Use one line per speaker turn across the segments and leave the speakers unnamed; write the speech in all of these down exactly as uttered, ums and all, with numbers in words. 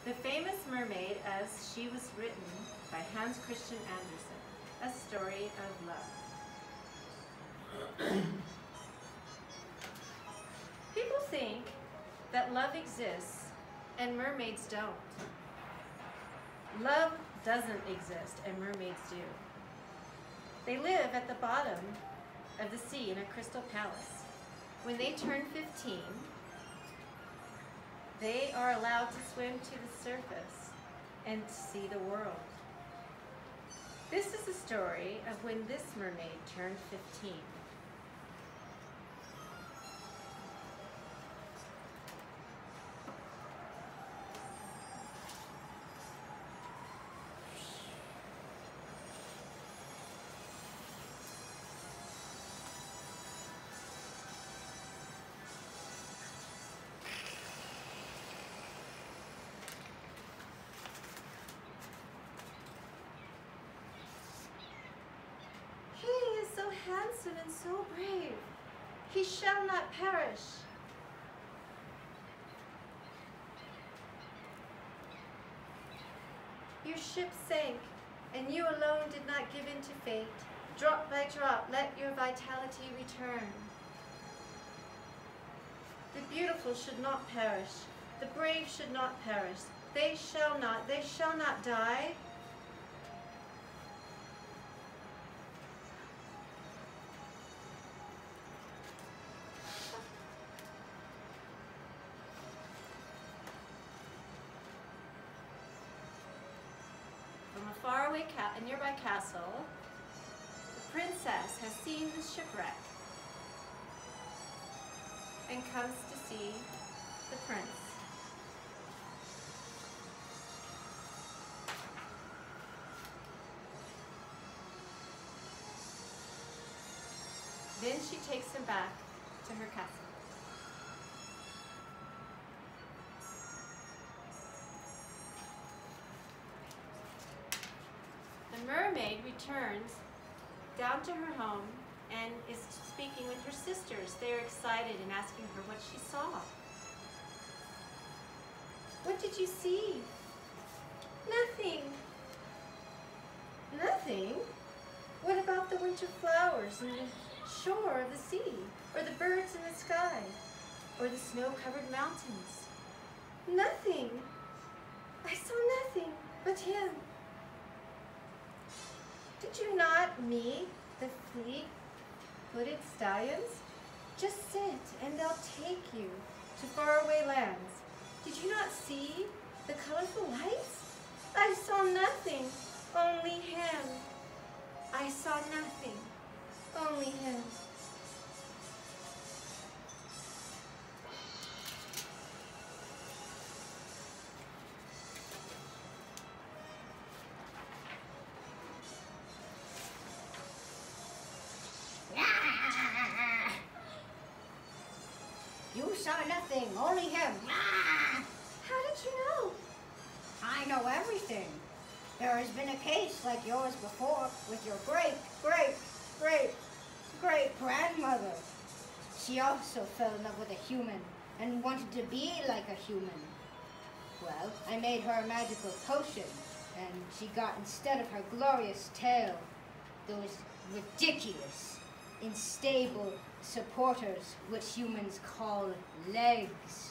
The Famous Mermaid as She Was Written by Hans Christian Andersen, a story of love. People think that love exists and mermaids don't. Love doesn't exist and mermaids do. They live at the bottom of the sea in a crystal palace. When they turn fifteen, they are allowed to swim to the surface and see the world. This is the story of when this mermaid turned fifteen. Handsome and so brave. He shall not perish. Your ship sank, and you alone did not give in to fate. Drop by drop, let your vitality return. The beautiful should not perish. The brave should not perish. They shall not, they shall not die. From a faraway ca a nearby castle, the princess has seen the shipwreck and comes to see the prince. Then she takes him back to her castle. The mermaid returns down to her home and is speaking with her sisters. They are excited and asking her what she saw. What did you see? Nothing. Nothing? What about the winter flowers and the shore of the sea, or the birds in the sky, or the snow-covered mountains? Nothing. I saw nothing but him. Did you not meet the fleet-footed stallions? Just sit and they'll take you to faraway lands. Did you not see the colorful lights? I saw nothing, only him. I saw nothing, only him.
You saw nothing, only him.
How did you know?
I know everything. There has been a case like yours before with your great, great, great, great grandmother. She also fell in love with a human and wanted to be like a human. Well, I made her a magical potion, and she got, instead of her glorious tail, those ridiculous, unstable supporters which humans call legs.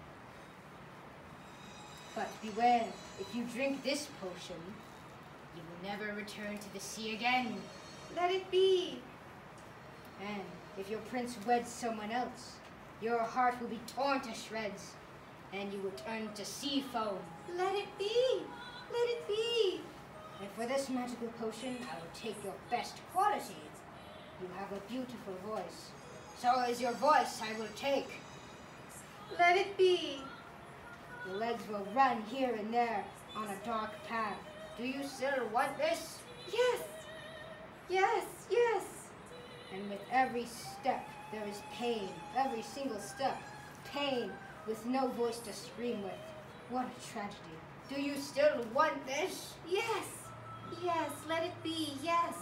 But beware, if you drink this potion, you will never return to the sea again.
Let it be.
And if your prince weds someone else, your heart will be torn to shreds, and you will turn to sea foam.
Let it be. Let it be.
And for this magical potion, I will take your best quality. You have a beautiful voice. So is your voice I will take.
Let it be.
Your legs will run here and there on a dark path. Do you still want this?
Yes. Yes, yes.
And with every step, there is pain. Every single step, pain with no voice to scream with. What a tragedy. Do you still want this?
Yes. Yes, let it be. Yes.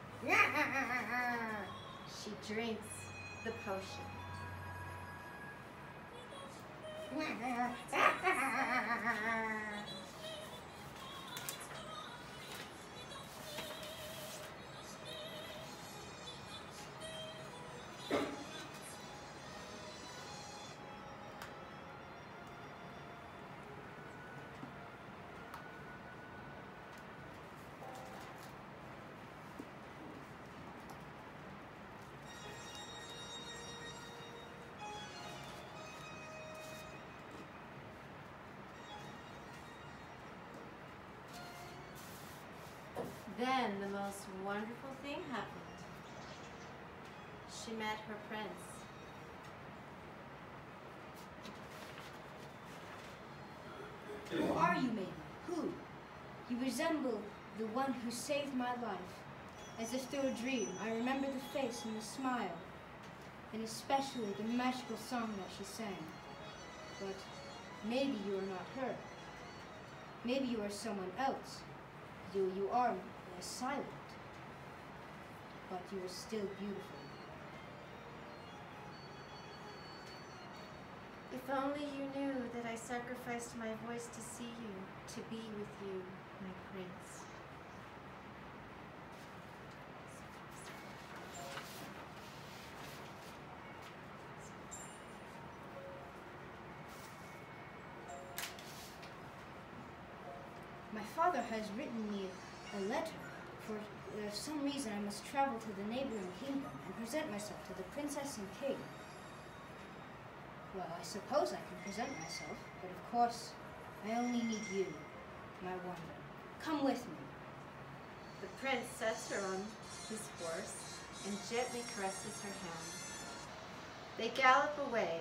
She drinks the potion. Then the most wonderful thing happened. She met her prince.
Who are you, maiden? Who? You resemble the one who saved my life. As if through a dream, I remember the face and the smile, and especially the magical song that she sang. But maybe you are not her. Maybe you are someone else. You, you are silent, but you are still beautiful.
If only you knew that I sacrificed my voice to see you, to be with you, my prince.
My father has written me a letter. For uh, some reason I must travel to the neighboring kingdom and present myself to the princess and king. Well, I suppose I can present myself, but of course, I only need you, my wonder. Come with me.
The prince sets her on his horse and gently caresses her hand. They gallop away.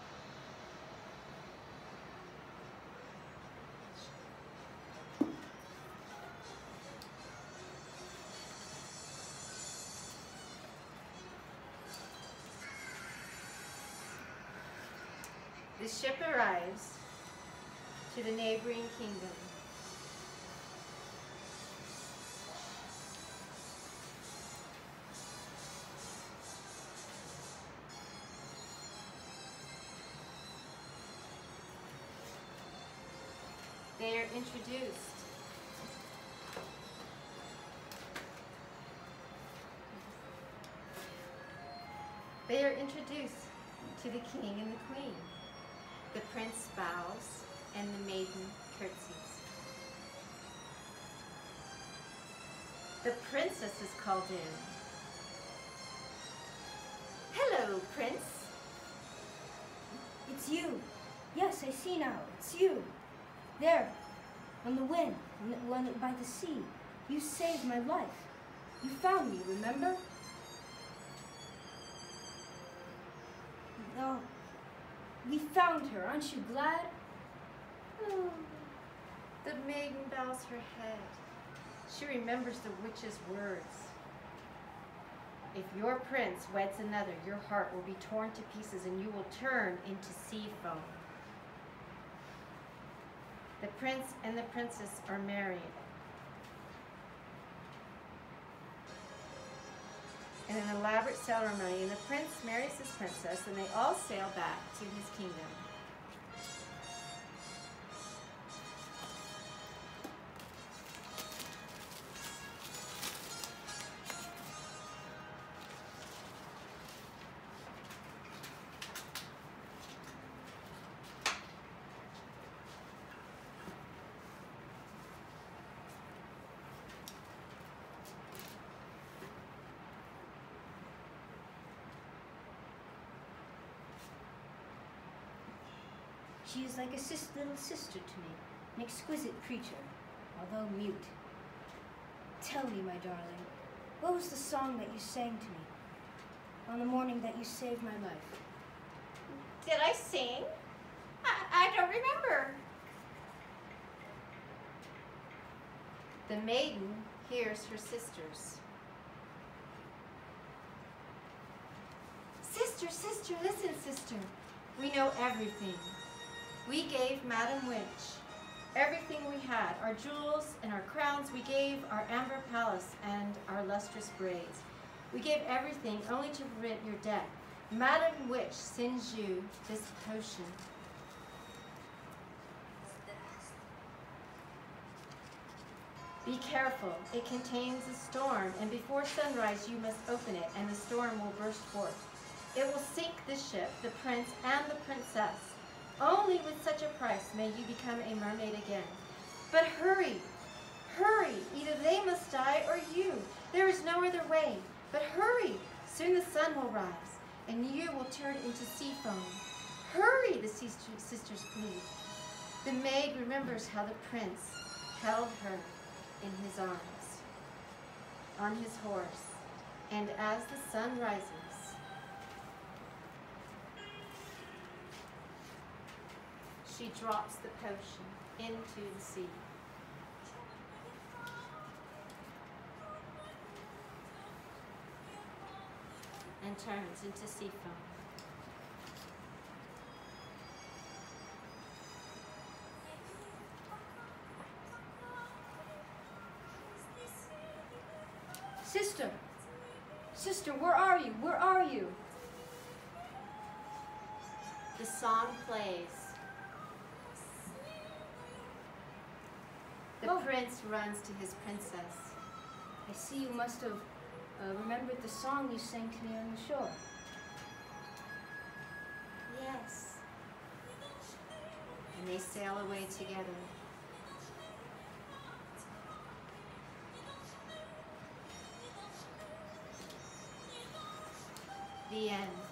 The ship arrives to the neighboring kingdom. They are introduced. They are introduced to the king and the queen. The prince bows and the maiden curtsies. The princess is called in. Hello, prince.
It's you. Yes, I see now. It's you. There, on the wind, on the, on the, by the sea. You saved my life. You found me, remember? Oh, we found her. Aren't you glad?
Oh. The maiden bows her head. She remembers the witch's words. If your prince weds another, your heart will be torn to pieces and you will turn into sea foam. The prince and the princess are married. In an elaborate ceremony, and the prince marries his princess, and they all sail back to his kingdom.
She is like a sis little sister to me, an exquisite creature, although mute. Tell me, my darling, what was the song that you sang to me on the morning that you saved my life?
Did I sing? I, I don't remember. The maiden hears her sisters. Sister, sister, listen, sister. We know everything. We gave Madam Witch everything we had, our jewels and our crowns. We gave our amber palace and our lustrous braids. We gave everything only to prevent your death. Madam Witch sends you this potion. Be careful, it contains a storm, and before sunrise you must open it, and the storm will burst forth. It will sink the ship, the prince, and the princess. Only with such a price may you become a mermaid again. But hurry, hurry, either they must die or you. There is no other way. But hurry, soon the sun will rise, and you will turn into sea foam. Hurry, the sisters plead. The maid remembers how the prince held her in his arms. on his horse, and as the sun rises, she drops the potion into the sea. And turns into sea foam.
Sister! Sister, where are you? Where are you?
The song plays. The
Oh.
prince runs to his princess.
I see you must have uh, remembered the song you sang to me on the shore.
Yes. And they sail away together. The end.